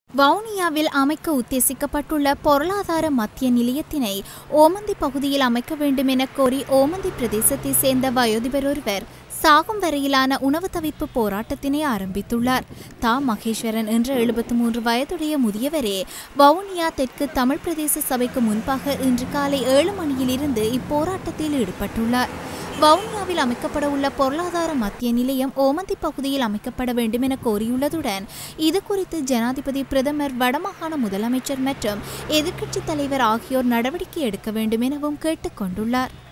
வவுனியாவில் அமைக்க உத்தேசிக்கப்பட்டுள்ள பொருளாதார மத்திய நிலையத்தினை ஓமந்தி பகுதியில் அமைக்க வேண்டும் என கோரி ஓமந்தி பிரதேசத்தை சேர்ந்த வயோதிபர் ஒருவர் சாகும் வரையிலான உணவு தவிர்ப்பு போராட்டத்தினை ஆரம்பித்துள்ளார். மகேஸ்வரன் என்ற 73 வயதுடைய முதியவரே வவுனியா தெற்கு தமிழ் பிரதேச சபைக்கு முன்பாக இன்று காலை 7 மணியிலிருந்து இப்போராட்டத்தில் ஈடுபட்டுள்ளார். வவுனியாவில் அமைக்கப்பட உள்ள பொருளாதார மத்திய நிலையம் ஓமந்தி பகுதியில் அமைக்கப்பட வேண்டும் என கோரியுள்ளதுடன் இதுகுறித்து ஜனாதிபதி, பிரதமர், வடமாகாண முதலமைச்சர் மற்றும் எதிர்க்கட்சித் தலைவர் ஆகியோர் நடவடிக்கை எடுக்க வேண்டும் எனவும் கேட்டுக் கொண்டுள்ளார்.